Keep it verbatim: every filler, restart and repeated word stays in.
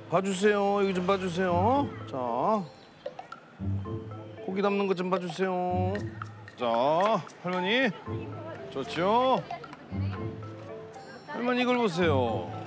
봐주세요. 여기 좀 봐주세요. 자, 고기 담는 것 좀 봐주세요. 자, 할머니. 좋죠? 할머니 이걸 보세요.